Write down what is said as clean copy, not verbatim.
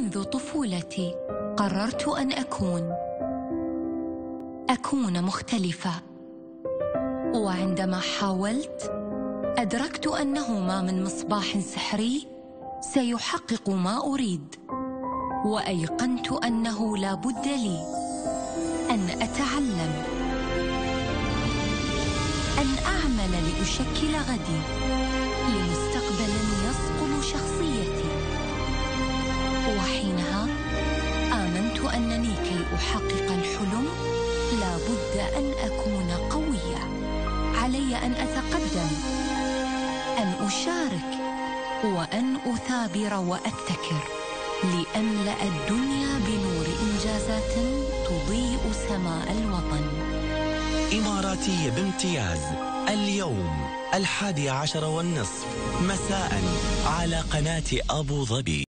منذ طفولتي قررت أن أكون مختلفة، وعندما حاولت أدركت أنه ما من مصباح سحري سيحقق ما أريد، وأيقنت أنه لا بد لي أن أتعلم، أن أعمل لأشكل غدي، لمستقبل يصقل شخصيتي. وحينها آمنت أنني كي أحقق الحلم لا بد أن أكون قوية، علي أن أتقدم، أن أشارك، وأن أثابر وأبتكر، لأملأ الدنيا بنور إنجازات تضيء سماء الوطن. إماراتية بامتياز اليوم 11:30 مساء على قناة أبو ظبي.